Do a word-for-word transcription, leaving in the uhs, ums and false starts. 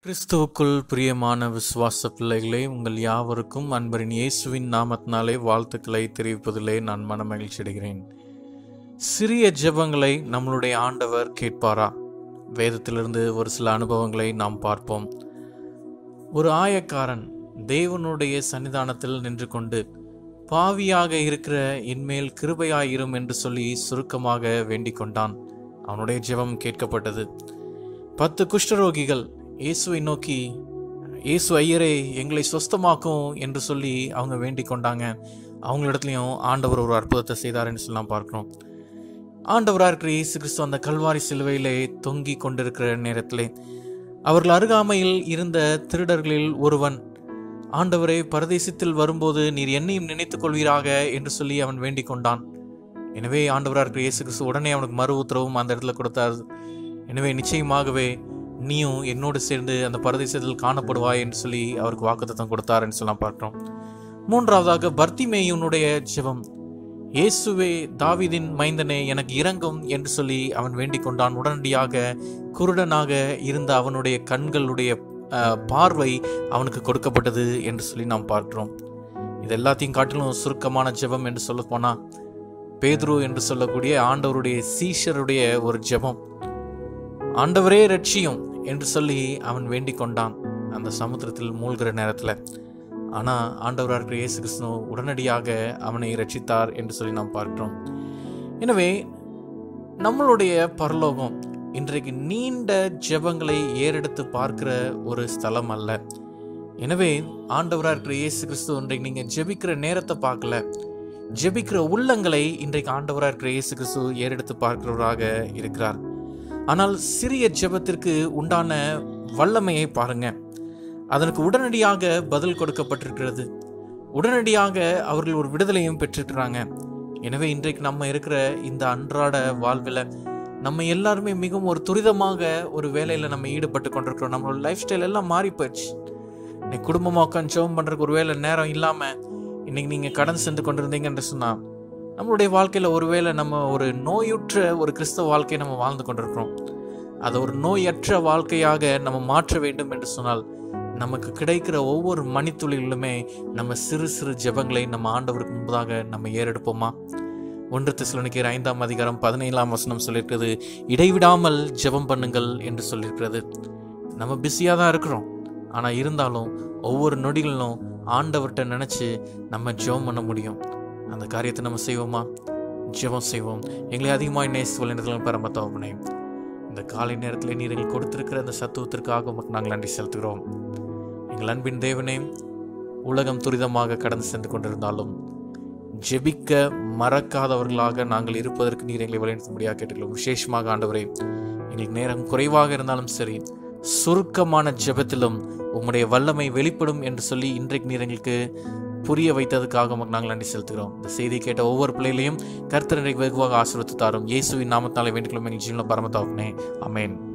கிறிஸ்துவுக்குள் பிரியமான விசுவாச பிள்ளைகளே, உங்கள் யாவருக்கும் அன்பரின் இயேசுவின் நாமத்தினாலே வாழ்த்துக்களை தெரிவிப்பதிலே நான் மன மகிழ்ச்சி அடைகிறேன். சிறிய ஜெபங்களை நம்மளுடைய ஆண்டவர் கேட்பாரா? வேதத்திலிருந்து ஒரு சில அனுபவங்களை நாம் பார்ப்போம். ஒரு ஆயக்காரன் தேவனுடைய சன்னிதானத்தில் நின்று கொண்டு பாவியாக இருக்கிற என்மேல் கிருபையாயிரும் என்று சொல்லி சுருக்கமாக வேண்டிக் கொண்டான். அவனுடைய ஜெபம் கேட்கப்பட்டது. பத்து குஷ்டரோகிகள் இயேசுவை நோக்கி, இயேசு ஐயரே எங்களை சொஸ்தமாக்கும் என்று சொல்லி அவங்க வேண்டிக் கொண்டாங்க. அவங்களிடத்துலையும் ஆண்டவர் ஒரு அற்புதத்தை செய்தார் என்று சொல்லலாம் பார்க்கிறோம். ஆண்டவராக இருக்கிற இயேசு கிறிஸ்து அந்த கல்வாரி சிலுவையிலே தொங்கி கொண்டிருக்கிற நேரத்திலே அவர்கள் அருகாமையில் இருந்த திருடர்களில் ஒருவன், ஆண்டவரே பரதேசத்தில் வரும்போது நீர் என்னையும் நினைத்துக் கொள்வீராக என்று சொல்லி அவன் வேண்டிக் கொண்டான். எனவே ஆண்டவராக இருக்கிற இயேசு கிறிஸ்து உடனே அவனுக்கு மறு உத்தரவும் அந்த இடத்துல கொடுத்தார். எனவே நிச்சயமாகவே நீயும் என்னோடு சேர்ந்து அந்த பரதேசத்தில் காணப்படுவாய் என்று சொல்லி அவருக்கு வாக்குத்தத்தம் கொடுத்தார் என்று சொல்லலாம் பார்க்கிறோம். மூன்றாவதாக பர்த்திமேயுனுடைய ஜெபம், இயேசுவே தாவீதின் மைந்தனே எனக்கு இரங்கும் என்று சொல்லி அவன் வேண்டிக் கொண்டான். உடனடியாக குருடனாக இருந்த அவனுடைய கண்களுடைய பார்வை அவனுக்கு கொடுக்கப்பட்டது என்று சொல்லி நாம் பார்க்கிறோம். இது எல்லாத்தையும் காட்டிலும் சுருக்கமான ஜெபம் என்று சொல்ல போனா பேதுரு என்று சொல்லக்கூடிய ஆண்டவருடைய சீஷருடைய ஒரு ஜெபம், ஆண்டவரே ரட்சியும் என்று சொல்லி அவன் வேண்டிக் கொண்டான் அந்த சமுத்திரத்தில் மூழ்கிற நேரத்தில். ஆனால் ஆண்டவராக இருக்கிற இயேசு கிறிஸ்து உடனடியாக அவனை ரட்சித்தார் என்று சொல்லி நாம் பார்க்கிறோம். எனவே நம்மளுடைய பரலோகம் இன்றைக்கு நீண்ட ஜெபங்களை ஏறெடுத்து பார்க்கிற ஒரு ஸ்தலம் அல்ல. எனவே ஆண்டவராக இருக்கிற இயேசு கிறிஸ்து இன்றைக்கு நீங்கள் ஜெபிக்கிற நேரத்தை பார்க்கல, ஜெபிக்கிற உள்ளங்களை இன்றைக்கு ஆண்டவராக இருக்கிற இயேசு கிறிஸ்து ஏறெடுத்து பார்க்கிறவராக இருக்கிறார். ஆனால் சிறிய ஜெபத்திற்கு உண்டான வல்லமையை பாருங்க, அதற்கு உடனடியாக பதில் கொடுக்கப்பட்டிருக்கிறது. உடனடியாக அவர்கள் ஒரு விடுதலையும் பெற்றிருக்கிறாங்க. எனவே இன்றைக்கு நம்ம இருக்கிற இந்த அன்றாட வாழ்வில் நம்ம எல்லாருமே மிகவும் ஒரு துரிதமாக ஒரு வேலையில் நம்ம ஈடுபட்டு கொண்டிருக்கிறோம். நம்மளோட லைஃப் ஸ்டைல் எல்லாம் மாறி போயிடுச்சு. இன்னைக்கு குடும்பமாக உட்காந்து ஜெபம் பண்ணுறதுக்கு ஒரு வேலை நேரம் இல்லாமல் இன்னைக்கு நீங்கள் கடன் சென்று கொண்டிருந்தீங்கன்னு சொன்னால், நம்மளுடைய வாழ்க்கையில் ஒருவேளை நம்ம ஒரு நோயுற்ற ஒரு கிறிஸ்தவ வாழ்க்கையை நம்ம வாழ்ந்து கொண்டிருக்கிறோம். அதை ஒரு நோயற்ற வாழ்க்கையாக நம்ம மாற்ற வேண்டும் என்று சொன்னால், நமக்கு கிடைக்கிற ஒவ்வொரு மணித்துளிகளுமே நம்ம சிறு சிறு ஜெபங்களை நம்ம ஆண்டவருக்கு முன்பதாக நம்ம ஏறெடுப்போமா? ஒன்று தெசலோனிக்கேயர் ஐந்தாம் அதிகாரம் பதினேழாம் வசனம் சொல்லியிருக்கிறது, இடைவிடாமல் ஜெபம் பண்ணுங்கள் என்று சொல்லியிருக்கிறது. நம்ம பிஸியாக தான் இருக்கிறோம், ஆனால் இருந்தாலும் ஒவ்வொரு நொடிகளிலும் ஆண்டவர்கிட்ட நினச்சி நம்ம ஜெபம் பண்ண முடியும். அந்த காரியத்தை நம்ம செய்வோமா? ஜெபம் செய்வோம். எங்களை அதிகமாக நேசித்து பரமத்தாவனே, இந்த காலை நேரத்தில் நீர் எங்களுக்கு கொடுத்திருக்கிற அந்த சத்துவத்திற்காக உமக்கு நாங்கள் நன்றி செலுத்துகிறோம். எங்கள் அன்பின் தேவனே, உலகம் துரிதமாக கடந்து சென்று கொண்டிருந்தாலும் ஜெபிக்க மறக்காதவர்களாக நாங்கள் இருப்பதற்கு நீர் எங்களை வழிநடத்தும்படியாக கேட்டுக்கிறோம். விசேஷமாக ஆண்டவரே, எங்களுக்கு நேரம் குறைவாக இருந்தாலும் சரி, சுருக்கமான ஜெபத்திலும் உம்முடைய வல்லமை வெளிப்படும் என்று சொல்லி இன்றைக்கு நீர் எங்களுக்கு புரிய வைத்ததுக்காக உமக்கு நாங்கள் நன்றி செலுத்துகிறோம். இந்த செய்தியை கேட்ட ஒவ்வொரு பிள்ளைகளையும் கர்த்தர் வெகுவாக ஆசீர்வதித்து தாரும். இயேசுவின் நாமத்தாலே வேண்டிக் கொள்ளும் எங்கள் ஜீவன பரமத்தாவனே, ஆமென்.